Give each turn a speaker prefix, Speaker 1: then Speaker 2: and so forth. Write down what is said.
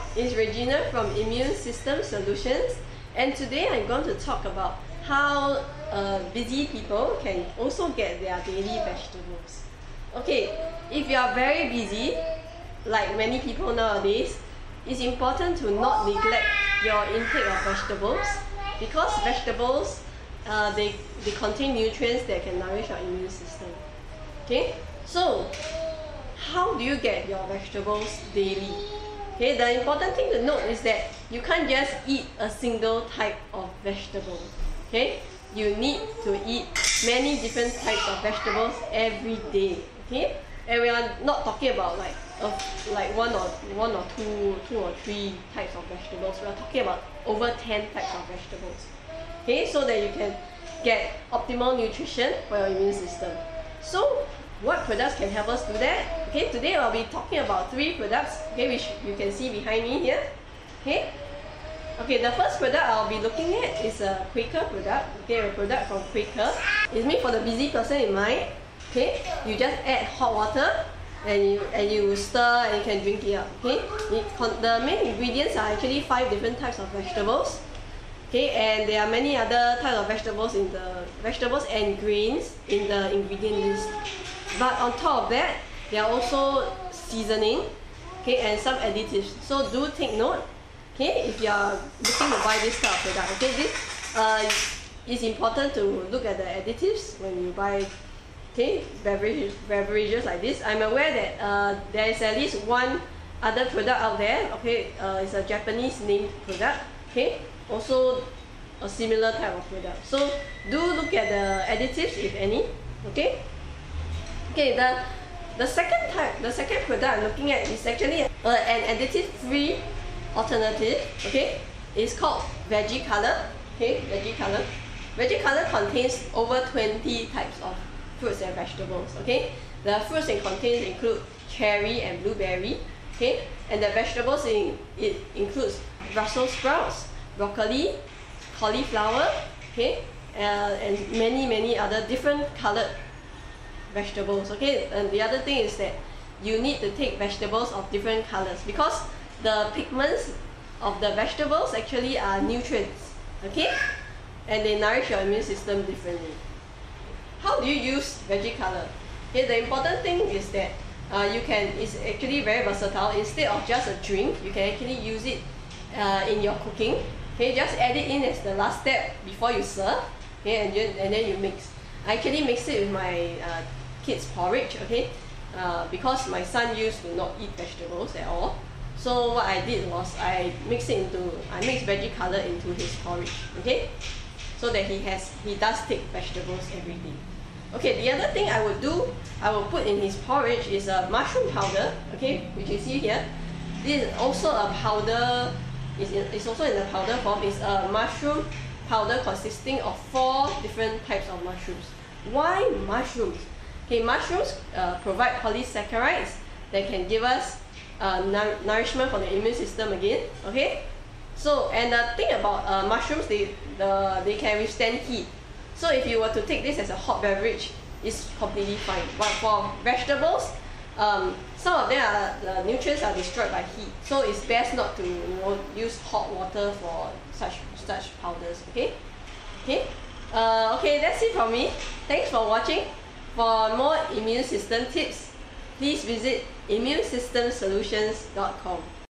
Speaker 1: It's Regina from Immune System Solutions, and today I'm going to talk about how busy people can also get their daily vegetables. Okay, if you are very busy, like many people nowadays, it's important to not neglect your intake of vegetables, because vegetables they contain nutrients that can nourish your immune system. Okay, so how do you get your vegetables daily? Okay, the important thing to note is that you can't just eat a single type of vegetable. Okay, you need to eat many different types of vegetables every day. Okay, and we are not talking about like one or two or three types of vegetables. We are talking about over 10 types of vegetables. Okay, so that you can get optimal nutrition for your immune system. So what products can help us do that? Okay, today I'll be talking about 3 products, okay, which you can see behind me here. Okay, the first product I'll be looking at is a Quaker product. Okay, a product from Quaker. It's made for the busy person in mind. Okay, you just add hot water and you stir and you can drink it up. Okay, the main ingredients are actually 5 different types of vegetables. Okay, and there are many other types of vegetables and grains in the ingredient list. But on top of that, there are also seasoning, okay, and some additives. So do take note, okay, if you are looking to buy this type of product. Okay, this is important to look at the additives when you buy, okay, beverages like this. I'm aware that there is at least one other product out there. Okay, it's a Japanese named product. Okay, also a similar type of product. So do look at the additives if any. Okay. Okay, the second product I'm looking at is actually an additive-free alternative. Okay, it's called Veggie Color. Okay, Veggie Color. Veggie Color contains over 20 types of fruits and vegetables. Okay, the fruits it contains include cherry and blueberry. Okay, and the vegetables it includes Brussels sprouts, broccoli, cauliflower. Okay, and many other different colored vegetables. Okay, and the other thing is that you need to take vegetables of different colors, because the pigments of the vegetables actually are nutrients. Okay, and they nourish your immune system differently. How do you use Veggie Color? Okay, the important thing is that it's actually very versatile. Instead of just a drink, you can actually use it in your cooking. Okay, just add it in as the last step before you serve. Okay, and then you mix. I actually mix it with my kids' porridge. Okay, because my son used to not eat vegetables at all. So what I did was I mixed Veggie Color into his porridge. Okay, so that he does take vegetables every day. Okay, the other thing I will put in his porridge is a mushroom powder. Okay, which you see here. This is also a powder. It's also in the powder form. It's a mushroom powder consisting of 4 different types of mushrooms. Why mushrooms? Okay, mushrooms provide polysaccharides that can give us nourishment for the immune system again. Okay, so and the thing about mushrooms, they can withstand heat. So if you were to take this as a hot beverage, it's completely fine. But for vegetables, some of them the nutrients are destroyed by heat, so it's best not to use hot water for such powders. Okay, okay, that's it from me. Thanks for watching. For more immune system tips, please visit immunesystemsolutions.com.